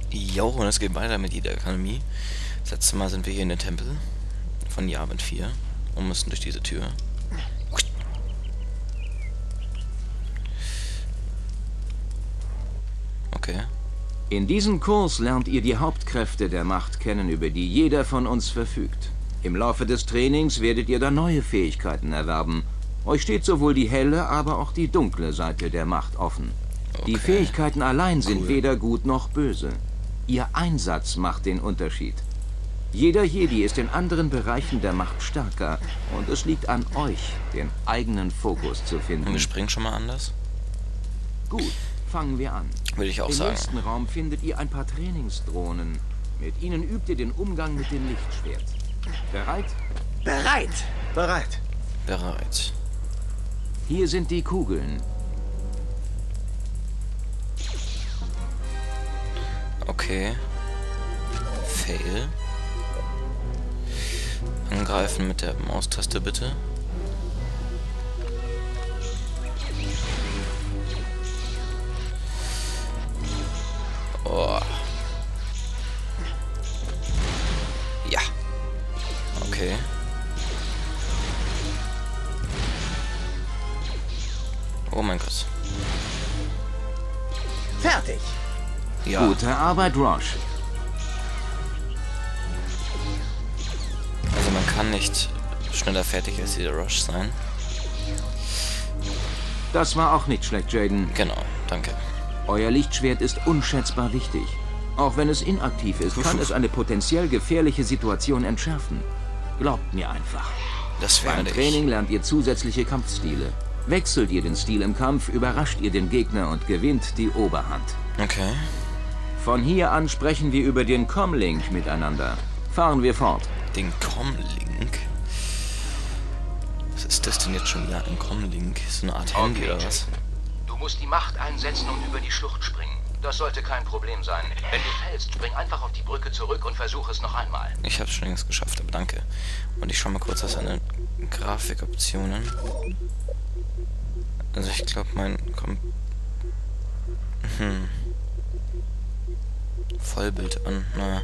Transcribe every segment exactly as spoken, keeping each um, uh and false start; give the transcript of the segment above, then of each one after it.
Jo, und es geht weiter mit jeder Akademie. Das letzte Mal sind wir hier in der Tempel von Yavin vier und müssen durch diese Tür. Okay. In diesem Kurs lernt ihr die Hauptkräfte der Macht kennen, über die jeder von uns verfügt. Im Laufe des Trainings werdet ihr dann neue Fähigkeiten erwerben. Euch steht sowohl die helle, aber auch die dunkle Seite der Macht offen. Okay. Die Fähigkeiten allein sind cool. Weder gut noch böse. Ihr Einsatz macht den Unterschied. Jeder Jedi ist in anderen Bereichen der Macht stärker und es liegt an euch, den eigenen Fokus zu finden. Und wir springen schon mal anders? Gut, fangen wir an. Würde ich auch Im sagen. Im nächsten Raum findet ihr ein paar Trainingsdrohnen. Mit ihnen übt ihr den Umgang mit dem Lichtschwert. Bereit? Bereit! Bereit! Bereit. Hier sind die Kugeln. Okay. Fail. Angreifen mit der Maustaste bitte. Oh. Ja. Okay. Oh mein Gott. Fertig. Ja. Gute Arbeit, Rosh. Also man kann nicht schneller fertig als dieser Rosh sein. Das war auch nicht schlecht, Jaden. Genau, danke. Euer Lichtschwert ist unschätzbar wichtig. Auch wenn es inaktiv ist, kann es eine potenziell gefährliche Situation entschärfen. Glaubt mir einfach. Das Beim Training lernt ihr zusätzliche Kampfstile. Wechselt ihr den Stil im Kampf, überrascht ihr den Gegner und gewinnt die Oberhand. Okay. Von hier an sprechen wir über den Comlink miteinander. Fahren wir fort. Den Comlink? Was ist das denn jetzt schon wieder? Ein Comlink? So eine Art Handy okay, oder was? Du musst die Macht einsetzen und über die Schlucht springen. Das sollte kein Problem sein. Wenn du fällst, spring einfach auf die Brücke zurück und versuch es noch einmal. Ich hab's schon längst geschafft, aber danke. Und ich schau mal kurz auf seine Grafikoptionen. Also ich glaube mein... Kom hm. Vollbild an, naja.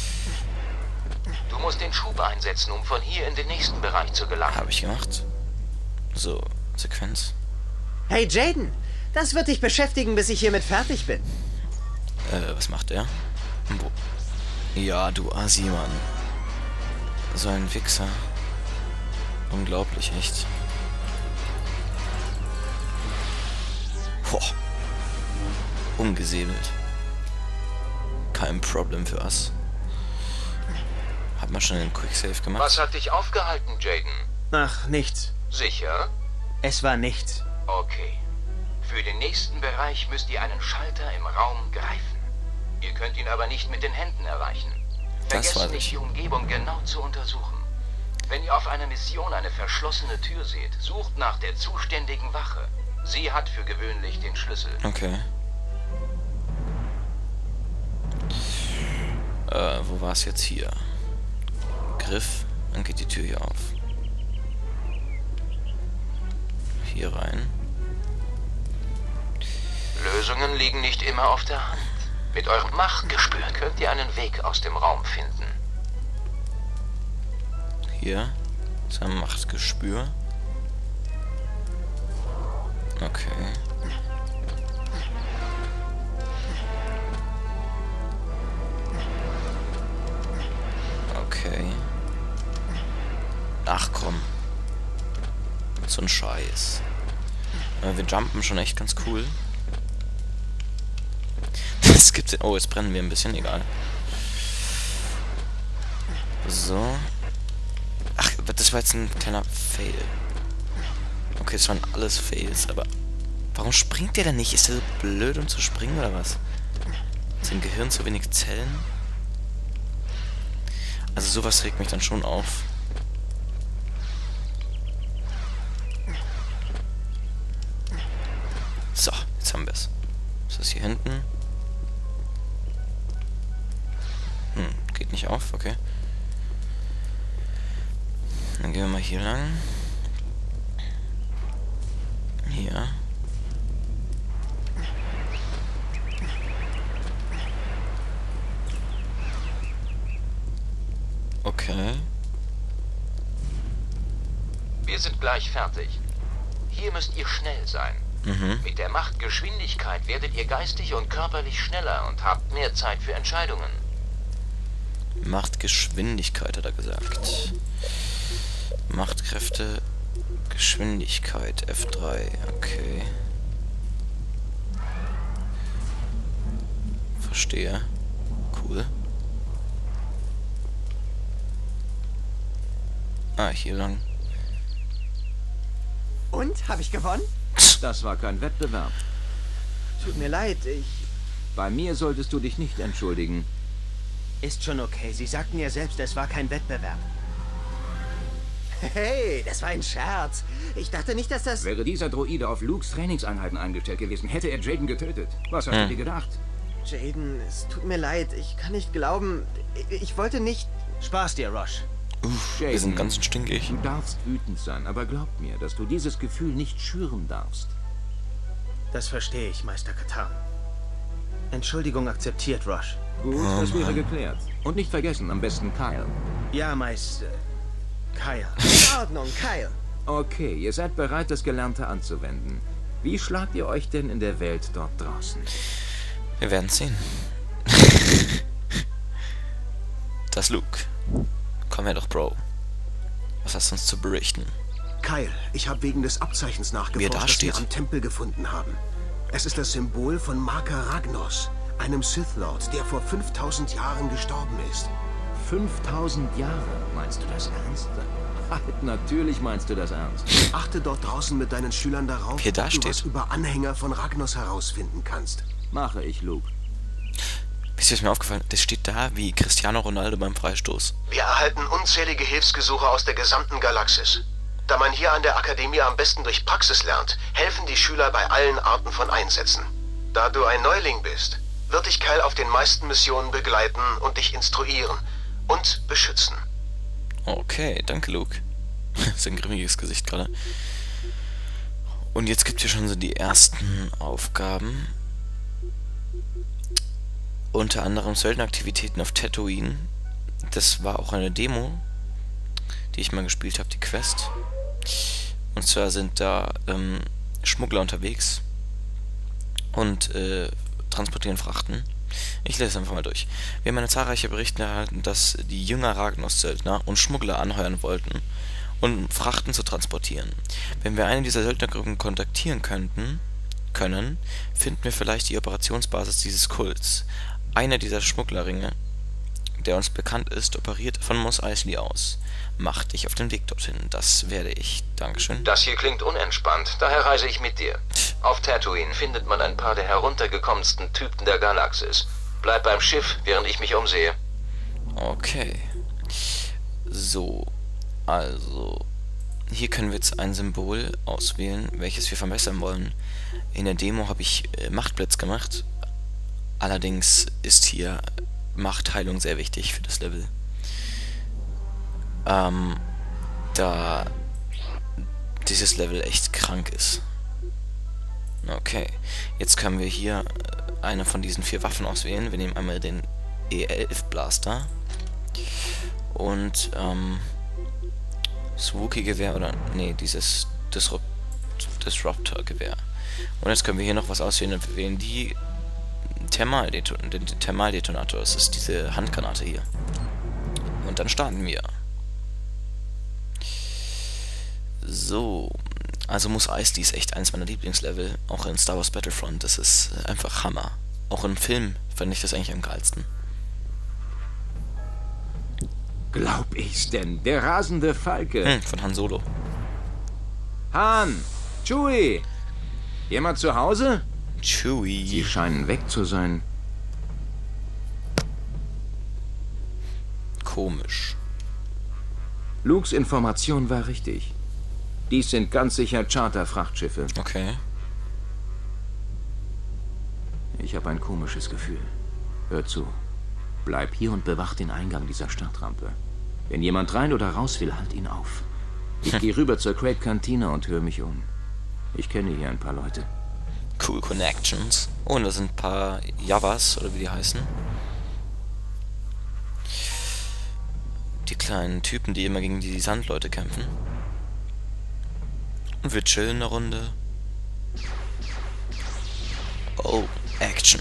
Du musst den Schub einsetzen, um von hier in den nächsten Bereich zu gelangen. Habe ich gemacht. So, Sequenz. Hey Jaden, das wird dich beschäftigen, bis ich hiermit fertig bin. Äh, was macht er? Wo? Ja, du Asi, Mann. So ein Wichser. Unglaublich, echt. Boah. Umgesäbelt. Kein Problem für us. Hat man schon einen Quicksave gemacht? Was hat dich aufgehalten, Jaden? Ach, nichts. Sicher? Es war nichts. Okay. Für den nächsten Bereich müsst ihr einen Schalter im Raum greifen. Ihr könnt ihn aber nicht mit den Händen erreichen. Vergesst nicht, die Umgebung genau zu untersuchen. Wenn ihr auf einer Mission eine verschlossene Tür seht, sucht nach der zuständigen Wache. Sie hat für gewöhnlich den Schlüssel. Okay. Äh, wo war es jetzt hier? Griff, dann geht die Tür hier auf. Hier rein. Lösungen liegen nicht immer auf der Hand. Mit eurem Machtgespür könnt ihr einen Weg aus dem Raum finden. Hier. Sein Machtgespür. Okay. Okay. Ach komm. So ein Scheiß. Äh, wir jumpen schon echt ganz cool. Das gibt's. Oh, jetzt brennen wir ein bisschen, egal. So. Ach, das war jetzt ein kleiner Fail. Okay, das waren alles Fails, aber warum springt der denn nicht? Ist der so blöd, um zu springen oder was? Ist im Gehirn zu wenig Zellen? Also sowas regt mich dann schon auf. So, jetzt haben wir es. Was ist hier hinten? Hm, geht nicht auf, okay. Dann gehen wir mal hier lang. Hier. Okay. Wir sind gleich fertig. Hier müsst ihr schnell sein. Mhm. Mit der Machtgeschwindigkeit werdet ihr geistig und körperlich schneller und habt mehr Zeit für Entscheidungen. Machtgeschwindigkeit hat er gesagt. Machtkräfte, Geschwindigkeit, F drei, okay. Verstehe. Cool. Ah, hier lang. Und? Habe ich gewonnen? Das war kein Wettbewerb. Tut mir leid, ich... Bei mir solltest du dich nicht entschuldigen. Ist schon okay. Sie sagten ja selbst, es war kein Wettbewerb. Hey, das war ein Scherz. Ich dachte nicht, dass das... Wäre dieser Droide auf Lukes Trainingseinheiten eingestellt gewesen, hätte er Jaden getötet. Was hast Hm. du dir gedacht? Jaden, es tut mir leid. Ich kann nicht glauben... Ich, ich wollte nicht... Spaß dir, Rosh. Uff, wir sind ganz stinkig. Du darfst wütend sein, aber glaub mir, dass du dieses Gefühl nicht schüren darfst. Das verstehe ich, Meister Katarn. Entschuldigung akzeptiert, Rosh. Gut, Oh, das wäre Mann. geklärt. Und nicht vergessen, am besten Kyle. Ja, Meister... Kyle. In Ordnung, Kyle. Okay, ihr seid bereit, das Gelernte anzuwenden. Wie schlagt ihr euch denn in der Welt dort draußen? Wir werden sehen. Das Luke. Komm her doch, Bro. Was hast du uns zu berichten? Kyle, ich habe wegen des Abzeichens Wie er nachgeforscht, da das wir steht. am Tempel gefunden haben. Es ist das Symbol von Marka Ragnos, einem Sith Lord, der vor fünftausend Jahren gestorben ist. fünftausend Jahre, meinst du das ernst? Halt, natürlich meinst du das ernst. Achte dort draußen mit deinen Schülern darauf, Wie er da ob du was steht. über Anhänger von Ragnos herausfinden kannst. Mache ich, Luke. Wisst ihr, was mir aufgefallen? Das steht da wie Cristiano Ronaldo beim Freistoß. Wir erhalten unzählige Hilfsgesuche aus der gesamten Galaxis. Da man hier an der Akademie am besten durch Praxis lernt, helfen die Schüler bei allen Arten von Einsätzen. Da du ein Neuling bist, wird dich Kyle auf den meisten Missionen begleiten und dich instruieren und beschützen. Okay, danke, Luke. Das ist ein grimmiges Gesicht gerade. Und jetzt gibt es hier schon so die ersten Aufgaben. Unter anderem Söldneraktivitäten auf Tatooine. Das war auch eine Demo, die ich mal gespielt habe, die Quest. Und zwar sind da ähm, Schmuggler unterwegs und äh, transportieren Frachten. Ich lese einfach mal durch. Wir haben eine zahlreiche Berichte erhalten, dass die Jünger Ragnos-Söldner und Schmuggler anheuern wollten, um Frachten zu transportieren. Wenn wir eine dieser Söldnergruppen kontaktieren könnten, können, finden wir vielleicht die Operationsbasis dieses Kults. Einer dieser Schmugglerringe, der uns bekannt ist, operiert von Mos Eisley aus. Mach dich auf den Weg dorthin. Das werde ich. Dankeschön. Das hier klingt unentspannt, daher reise ich mit dir. Auf Tatooine findet man ein paar der heruntergekommensten Typen der Galaxis. Bleib beim Schiff, während ich mich umsehe. Okay. So. Also. Hier können wir jetzt ein Symbol auswählen, welches wir verbessern wollen. In der Demo habe ich äh, Machtblitz gemacht. Allerdings ist hier Machtheilung sehr wichtig für das Level. Ähm, da dieses Level echt krank ist. Okay, jetzt können wir hier eine von diesen vier Waffen auswählen. Wir nehmen einmal den E elf Blaster und ähm, das Wookiee-Gewehr oder nee, dieses Disrupt Disruptor-Gewehr. Und jetzt können wir hier noch was auswählen und wir wählen die Thermaldeton den Thermaldetonator. Das ist diese Handgranate hier. Und dann starten wir. So, also Mos Eisley ist echt eines meiner Lieblingslevel, auch in Star Wars Battlefront. Das ist einfach Hammer. Auch im Film fand ich das eigentlich am geilsten. Glaub ich's denn? Der rasende Falke. Hm, von Han Solo. Han! Chewie! Jemand zu Hause? Chewie. Sie scheinen weg zu sein. Komisch. Lukes Information war richtig. Dies sind ganz sicher Charter-Frachtschiffe. Okay. Ich habe ein komisches Gefühl. Hör zu. Bleib hier und bewach den Eingang dieser Startrampe. Wenn jemand rein oder raus will, halt ihn auf. Ich gehe rüber zur Crate Cantina und höre mich um. Ich kenne hier ein paar Leute. Cool Connections. Oh, und da sind ein paar Javas, oder wie die heißen. Die kleinen Typen, die immer gegen die Sandleute kämpfen. Und wir chillen eine Runde. Oh, Action.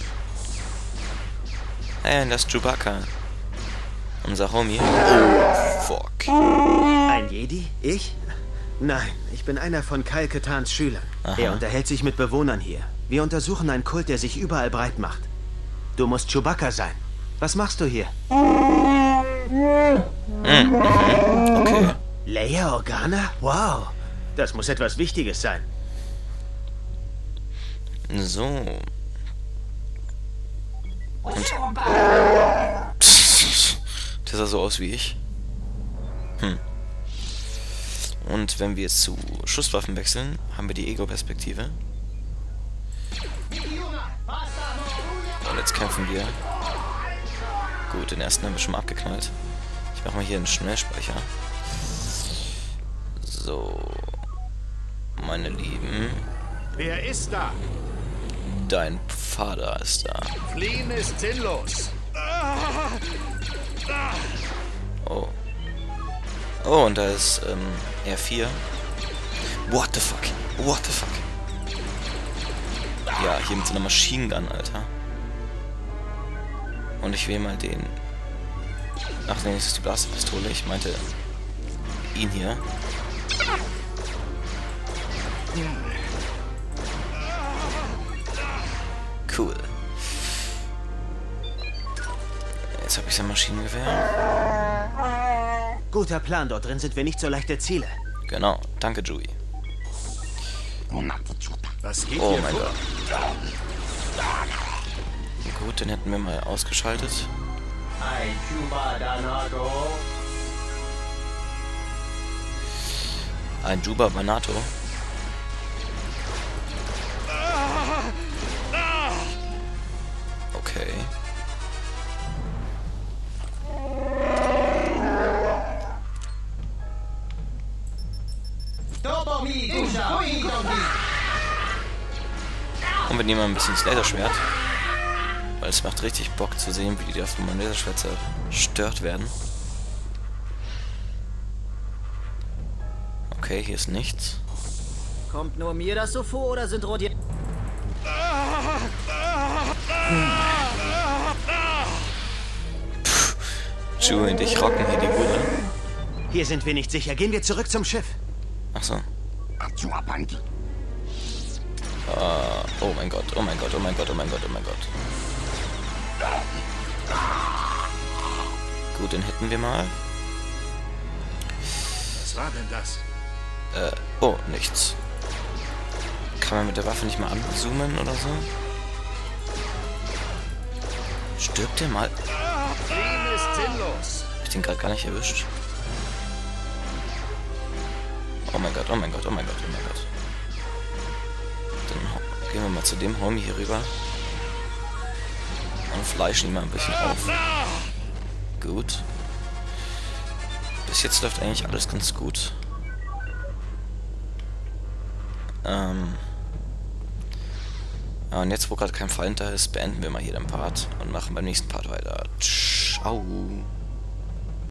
Hey, das ist Chewbacca. Unser Homie. Oh, fuck. Ein Jedi? Ich? Nein, ich bin einer von Kyle Ketans Schülern. Aha. Er unterhält sich mit Bewohnern hier. Wir untersuchen einen Kult, der sich überall breit macht. Du musst Chewbacca sein. Was machst du hier? Mhm. Okay. Leia Organa? Wow. Das muss etwas Wichtiges sein. So. Und der sah so aus wie ich. Hm. Und wenn wir jetzt zu Schusswaffen wechseln, haben wir die Ego-Perspektive. Und jetzt kämpfen wir. Gut, den ersten haben wir schon mal abgeknallt. Ich mache mal hier einen Schnellspeicher. So. Meine Lieben. Wer ist da? Dein Vater ist da. Fliehen ist sinnlos. Oh. Oh, und da ist ähm, R vier. What the fuck? What the fuck? Ja, hier mit so einer Machine Gun, Alter. Und ich wähle mal den. Ach nee, das ist die Blasterpistole. Ich meinte ihn hier. Cool. Jetzt habe ich sein Maschinengewehr. Guter Plan, dort drin sind wir nicht so leichte Ziele. Genau, danke, Joey. Was geht Oh hier mein vor? Gott. Gut, den hätten wir mal ausgeschaltet. Ein Juba Banato. Okay. Und wir nehmen mal ein bisschen das Laserschwert. Weil es macht richtig Bock zu sehen, wie die da von meinem Laserschwert zerstört werden. Okay, hier ist nichts. Kommt nur mir das so vor oder sind Rodi... Chewie und ich rocken hier die Bude. Hier sind wir nicht sicher. Gehen wir zurück zum Schiff. Achso. Uh, oh mein Gott, oh mein Gott, oh mein Gott, oh mein Gott, oh mein Gott. Gut, den hätten wir mal. Was war denn das? Äh, oh, nichts. Kann man mit der Waffe nicht mal anzoomen oder so? Stirbt der mal? Fliehen ist sinnlos. Hab ich den gerade gar nicht erwischt? Oh mein Gott, oh mein Gott, oh mein Gott, oh mein Gott. Dann gehen wir mal zu dem Homie hier rüber. Und fleischen ihn mal ein bisschen auf. Gut. Bis jetzt läuft eigentlich alles ganz gut. Ähm. Ja, und jetzt, wo gerade kein Feind da ist, beenden wir mal hier den Part und machen beim nächsten Part weiter. Ciao.